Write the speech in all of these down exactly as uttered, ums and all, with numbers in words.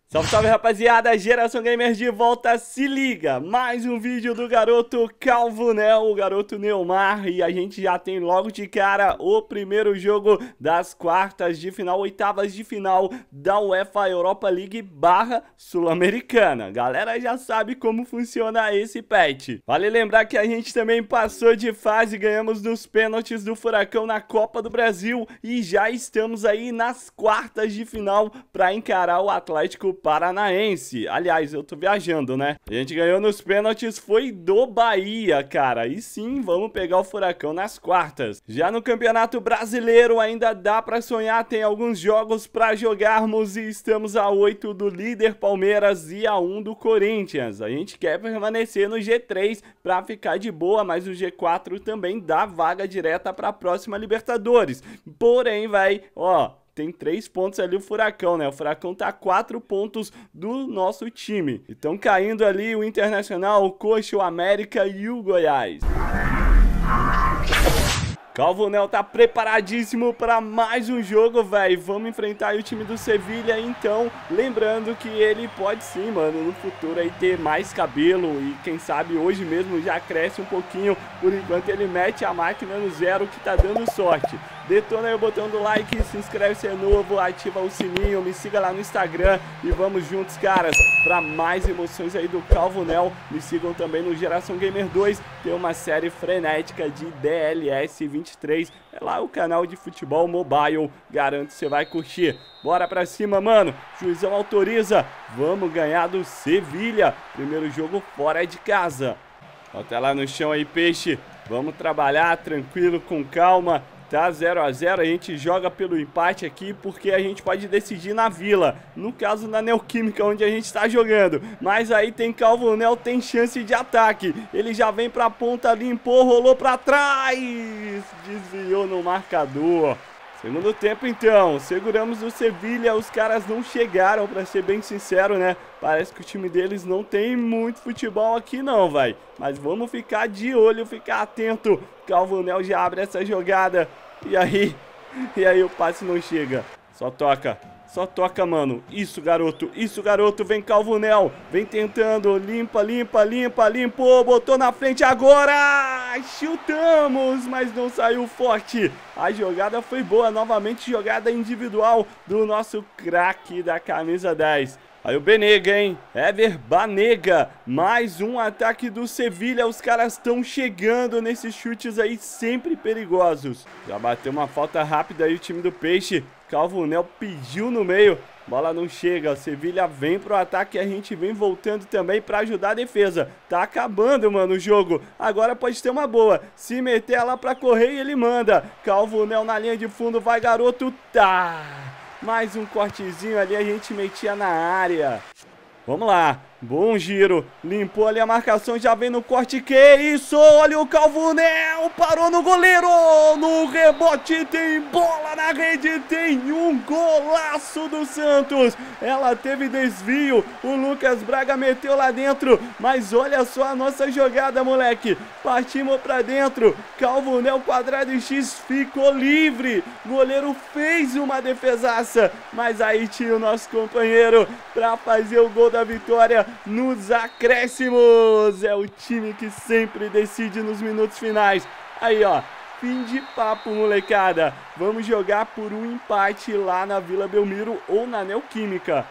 Salve, salve, rapaziada, Geração Gamer de volta, se liga, mais um vídeo do garoto Calvo, né, o garoto Neymar, e a gente já tem logo de cara o primeiro jogo das quartas de final, oitavas de final da UEFA Europa League barra Sul-Americana. Galera já sabe como funciona esse patch. Vale lembrar que a gente também passou de fase, ganhamos nos pênaltis do Furacão na Copa do Brasil e já estamos aí nas quartas de final para encarar o Atlético Paranaense. Aliás, eu tô viajando, né? A gente ganhou nos pênaltis, foi do Bahia, cara. E sim, vamos pegar o Furacão nas quartas. Já no Campeonato Brasileiro ainda dá pra sonhar, tem alguns jogos pra jogarmos e estamos a oito do líder Palmeiras e a um do Corinthians. A gente quer permanecer no G três pra ficar de boa, mas o G quatro também dá vaga direta pra próxima Libertadores. Porém, vai, ó... tem três pontos ali o Furacão, né? O Furacão tá a quatro pontos do nosso time. Então caindo ali o Internacional, o Coxa, o América e o Goiás. Calvo Nel tá preparadíssimo para mais um jogo, velho. Vamos enfrentar o time do Sevilha, então, lembrando que ele pode sim, mano, no futuro aí ter mais cabelo e quem sabe hoje mesmo já cresce um pouquinho, por enquanto ele mete a máquina no zero que tá dando sorte. Detona aí o botão do like, se inscreve se é novo, ativa o sininho, me siga lá no Instagram e vamos juntos, caras, para mais emoções aí do Calvo Nel. Me sigam também no Geração Gamer dois, tem uma série frenética de D L S vinte e três, é lá o canal de futebol mobile, garanto que você vai curtir. Bora pra cima, mano, juizão autoriza, vamos ganhar do Sevilha, primeiro jogo fora de casa. Bota lá no chão aí, peixe, vamos trabalhar tranquilo, com calma. Tá zero a zero, a gente joga pelo empate aqui porque a gente pode decidir na Vila, no caso na Neoquímica onde a gente tá jogando, mas aí tem Calvo Nel, tem chance de ataque, ele já vem pra ponta, limpou, rolou pra trás, desviou no marcador. Segundo tempo então, seguramos o Sevilha, os caras não chegaram, pra ser bem sincero, né? Parece que o time deles não tem muito futebol aqui não, vai. Mas vamos ficar de olho, ficar atento. Calvo Nel já abre essa jogada. E aí, e aí o passe não chega. Só toca, só toca, mano. Isso, garoto, isso, garoto. Vem Calvo Nel, vem tentando. Limpa, limpa, limpa, limpou. Botou na frente agora. Chutamos, mas não saiu forte. A jogada foi boa, novamente jogada individual do nosso craque da camisa dez. Aí o Banega, hein? Ever Banega. Mais um ataque do Sevilha. Os caras estão chegando nesses chutes aí sempre perigosos. Já bateu uma falta rápida aí o time do Peixe. Calvo Nel pediu no meio. Bola não chega. O Sevilha vem pro ataque e a gente vem voltando também pra ajudar a defesa. Tá acabando, mano, o jogo. Agora pode ter uma boa. Se meter lá pra correr, ele manda. Calvo Nel na linha de fundo. Vai, garoto. Tá. Mais um cortezinho ali, a gente metia na área. Vamos lá, bom giro, limpou ali a marcação, já vem no corte, que isso, olha o Calvo Nel, parou no goleiro, no rebote tem bola na rede, tem um golaço do Santos, ela teve desvio, o Lucas Braga meteu lá dentro, mas olha só a nossa jogada, moleque, partimos pra dentro, Calvo Nel quadrado e X ficou livre, goleiro fez uma defesaça, mas aí tinha o nosso companheiro pra fazer o gol da vitória nos acréscimos. É o time que sempre decide nos minutos finais. Aí, ó, fim de papo, molecada. Vamos jogar por um empate lá na Vila Belmiro ou na Neoquímica.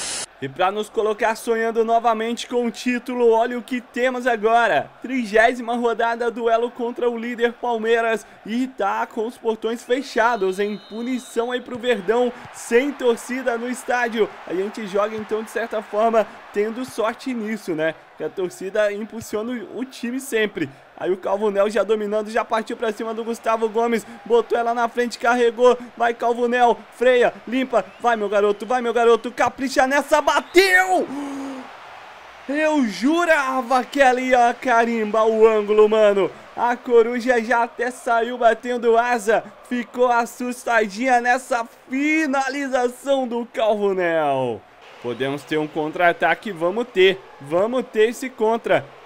E para nos colocar sonhando novamente com o título, olha o que temos agora. Trigésima rodada, duelo contra o líder Palmeiras. E tá com os portões fechados, em punição aí pro Verdão, sem torcida no estádio. A gente joga então de certa forma tendo sorte nisso, né? Que a torcida impulsiona o time sempre. Aí o Calvo Nel já dominando, já partiu pra cima do Gustavo Gomes, botou ela na frente, carregou, vai Calvo Nel, freia, limpa, vai meu garoto, vai meu garoto, capricha nessa, bateu! Eu jurava que ela ia carimbar o ângulo, mano. A coruja já até saiu batendo asa, ficou assustadinha nessa finalização do Calvo Nel. Podemos ter um contra-ataque, vamos ter, vamos ter esse contra.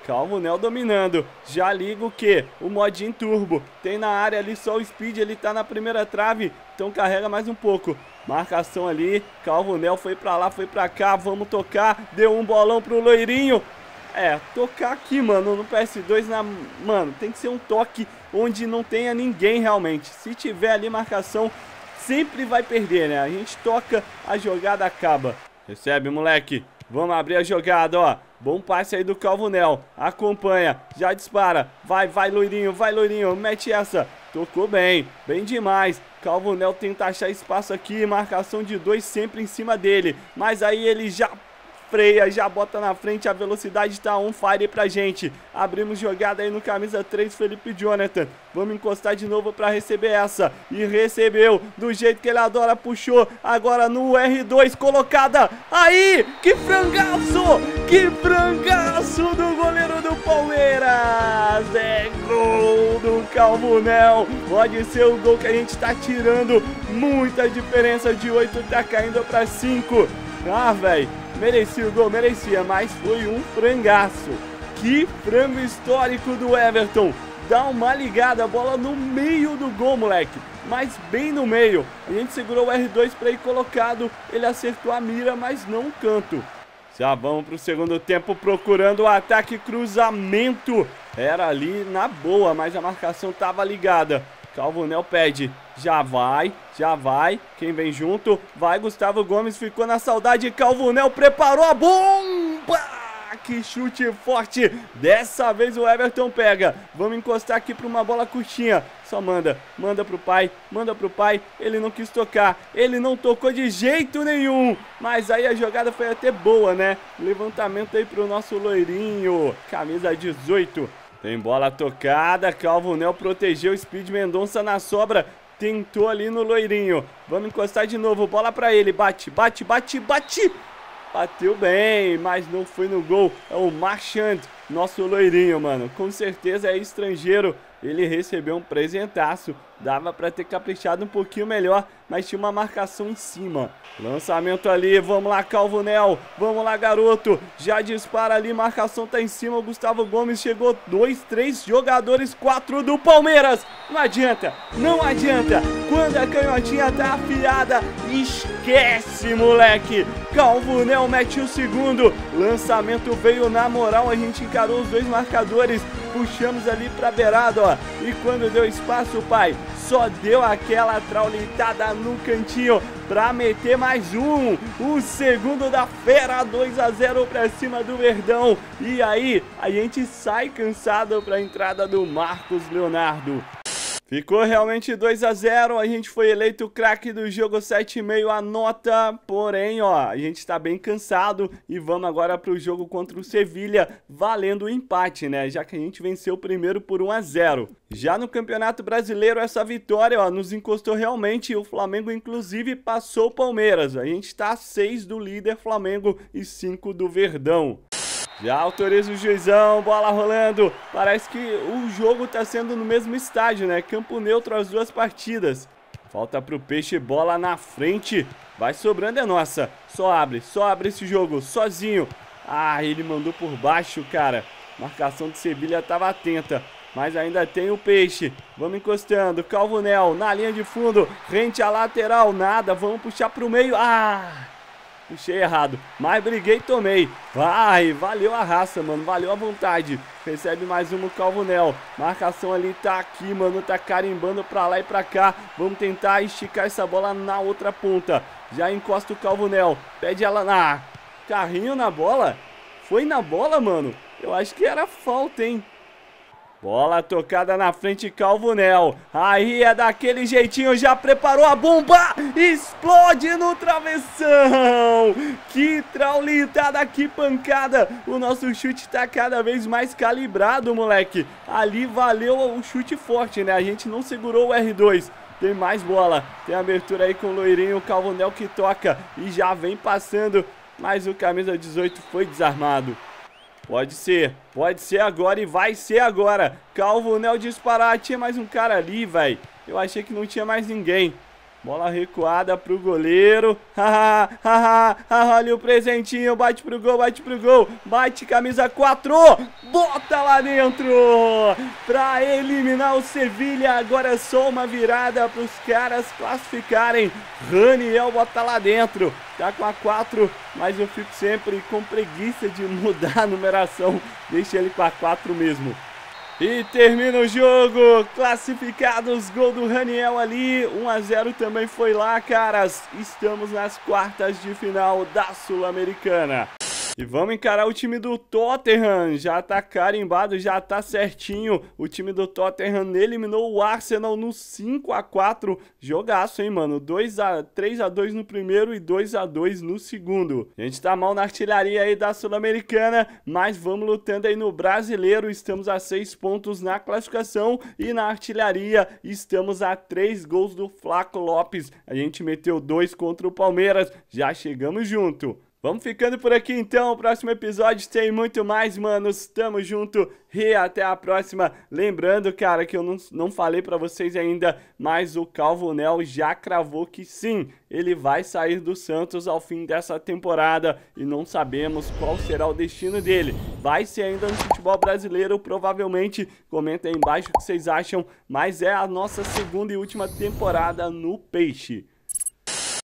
Calvo Nel dominando. Já liga o quê? O modinho turbo. Tem na área ali só o Speed, ele tá na primeira trave. Então carrega mais um pouco. Marcação ali. Calvo Nel foi pra lá, foi pra cá. Vamos tocar. Deu um bolão pro loirinho. É, tocar aqui, mano, no P S dois, na... mano, tem que ser um toque onde não tenha ninguém realmente. Se tiver ali marcação, sempre vai perder, né? A gente toca, a jogada acaba. Recebe, moleque. Vamos abrir a jogada, ó. Bom passe aí do Calvo Nel. Acompanha, já dispara. Vai, vai, loirinho, vai, loirinho. Mete essa. Tocou bem, bem demais. Calvo Nel tenta achar espaço aqui. Marcação de dois sempre em cima dele. Mas aí ele já freia, já bota na frente, a velocidade tá on fire pra gente. Abrimos jogada aí no camisa três, Felipe Jonathan. Vamos encostar de novo pra receber essa. E recebeu, do jeito que ele adora, puxou. Agora no R dois, colocada. Aí, que frangaço! Que frangaço do goleiro do Palmeiras! É gol do Calvo Nel. Pode ser o gol que a gente tá tirando. Muita diferença, de oito tá caindo pra cinco. Ah, velho. Merecia o gol, merecia, mas foi um frangaço. Que frango histórico do Everton. Dá uma ligada, a bola no meio do gol, moleque. Mas bem no meio. A gente segurou o R dois para ir colocado. Ele acertou a mira, mas não o canto. Já vamos para o segundo tempo procurando o ataque, cruzamento. Era ali na boa, mas a marcação estava ligada. Calvo Nel pede, já vai, já vai, quem vem junto, vai Gustavo Gomes, ficou na saudade, Calvo Nel preparou a bomba, que chute forte, dessa vez o Everton pega, vamos encostar aqui para uma bola curtinha, só manda, manda pro pai, manda pro pai, ele não quis tocar, ele não tocou de jeito nenhum, mas aí a jogada foi até boa, né, levantamento aí pro nosso loirinho, camisa dezoito. Tem bola tocada, Calvo Nel protegeu, Speed Mendonça na sobra, tentou ali no loirinho. Vamos encostar de novo, bola pra ele, bate, bate, bate, bate. Bateu bem, mas não foi no gol. É o Marchand, nosso loirinho, mano. Com certeza é estrangeiro, ele recebeu um presentaço. Dava pra ter caprichado um pouquinho melhor, mas tinha uma marcação em cima. Lançamento ali, vamos lá, Calvo Nel. Vamos lá, garoto. Já dispara ali, marcação tá em cima. O Gustavo Gomes chegou, dois, três jogadores, quatro do Palmeiras. Não adianta, não adianta. Quando a canhotinha tá afiada, esquece, moleque. Calvo Nel mete o segundo. Lançamento veio na moral, a gente encarou os dois marcadores. Puxamos ali pra beirada, ó. E quando deu espaço, pai, só deu aquela traulitada no cantinho pra meter mais um. O segundo da fera, dois a zero pra cima do Verdão. E aí, a gente sai cansado pra entrada do Marcos Leonardo. Ficou realmente dois a zero, a gente foi eleito o craque do jogo, sete e meio a nota, porém, ó, a gente tá bem cansado e vamos agora pro jogo contra o Sevilha, valendo o empate, né, já que a gente venceu o primeiro por um a zero. Já no Campeonato Brasileiro, essa vitória, ó, nos encostou realmente, o Flamengo inclusive passou o Palmeiras, a gente tá a seis do líder Flamengo e cinco do Verdão. Já autoriza o juizão, bola rolando, parece que o jogo tá sendo no mesmo estádio, né, campo neutro as duas partidas. Falta pro Peixe, bola na frente, vai sobrando, é nossa, só abre, só abre esse jogo, sozinho. Ah, ele mandou por baixo, cara, marcação de Sevilha tava atenta, mas ainda tem o Peixe. Vamos encostando, Calvo Nel na linha de fundo, rente à lateral, nada, vamos puxar pro meio, ah... Puxei errado, mas briguei e tomei. Vai, valeu a raça, mano, valeu a vontade. Recebe mais um no Calvo Nel. Marcação ali tá aqui, mano, tá carimbando pra lá e pra cá. Vamos tentar esticar essa bola na outra ponta. Já encosta o Calvo Nel, pede ela na... Carrinho na bola? Foi na bola, mano? Eu acho que era falta, hein? Bola tocada na frente, Calvo Nel. Aí é daquele jeitinho, já preparou a bomba. Explode no travessão. Que traulitada, que pancada. O nosso chute tá cada vez mais calibrado, moleque. Ali valeu o chute forte, né? A gente não segurou o R dois. Tem mais bola. Tem abertura aí com o loirinho, o Calvo Nel que toca. E já vem passando. Mas o camisa dezoito foi desarmado. Pode ser, pode ser agora e vai ser agora. Calvo Nel disparar, tinha mais um cara ali, velho. Eu achei que não tinha mais ninguém. Bola recuada pro goleiro. Haha, haha, haha, olha o presentinho. Bate pro gol, bate pro gol. Bate camisa quatro. Bota lá dentro. Pra eliminar o Sevilha. Agora é só uma virada pros caras classificarem. Raniel bota lá dentro. Tá com a quatro, mas eu fico sempre com preguiça de mudar a numeração. Deixa ele com a quatro mesmo. E termina o jogo, classificados, gol do Raniel ali, um a zero também foi lá, caras. Estamos nas quartas de final da Sul-Americana. E vamos encarar o time do Tottenham, já tá carimbado, já tá certinho. O time do Tottenham eliminou o Arsenal no cinco a quatro, jogaço, hein, mano? três a dois no primeiro e dois a dois no segundo. A gente tá mal na artilharia aí da Sul-Americana, mas vamos lutando aí no Brasileiro. Estamos a seis pontos na classificação e na artilharia estamos a três gols do Flaco Lopes. A gente meteu dois contra o Palmeiras, já chegamos junto. Vamos ficando por aqui então, o próximo episódio tem muito mais, manos, tamo junto e até a próxima. Lembrando, cara, que eu não, não falei pra vocês ainda, mas o Calvo Nel já cravou que sim, ele vai sair do Santos ao fim dessa temporada e não sabemos qual será o destino dele. Vai ser ainda no futebol brasileiro, provavelmente, comenta aí embaixo o que vocês acham, mas é a nossa segunda e última temporada no Peixe.